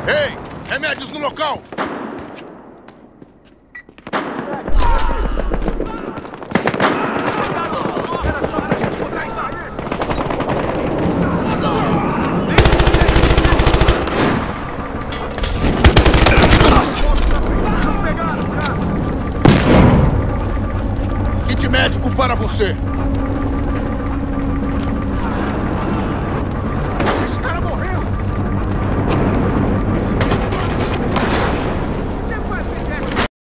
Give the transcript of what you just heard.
Ei, remédios no local! Kit médico para você!